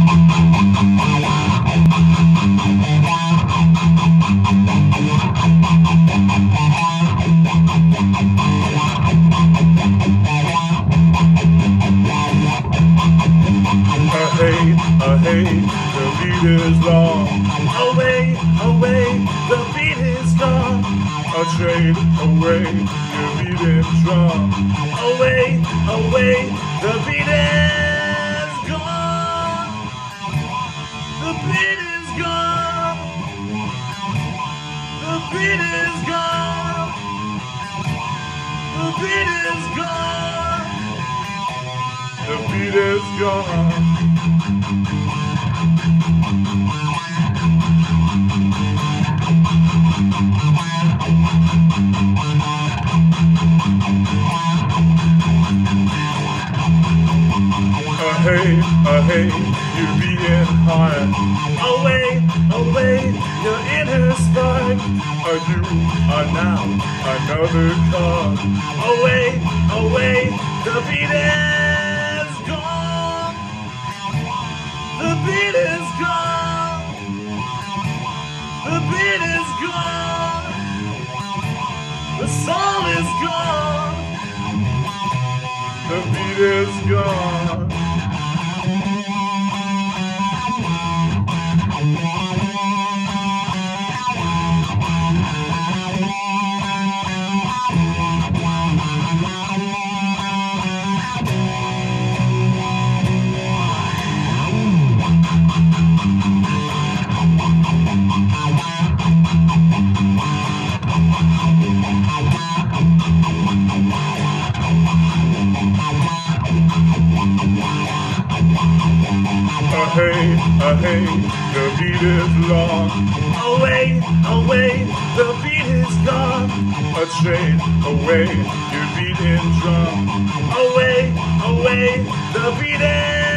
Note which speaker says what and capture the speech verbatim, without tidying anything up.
Speaker 1: Hey, the beat is long. Away, away, the beat is gone. A trade away, your beating drum. Away, away, the beat is gone. The beat is gone. The beat is gone. The beat is gone. The beat is gone. Hey, uh, hey, you're being high. Away, away, your inner spark. A you are now another car. Away, away, the beat is gone. The beat is gone. The beat is gone. The song is gone. The beat is gone. Uh, hey, uh, hey, the beat is long. Away, away, the beat is gone. A train away, your beating drum. Away, away, the beat is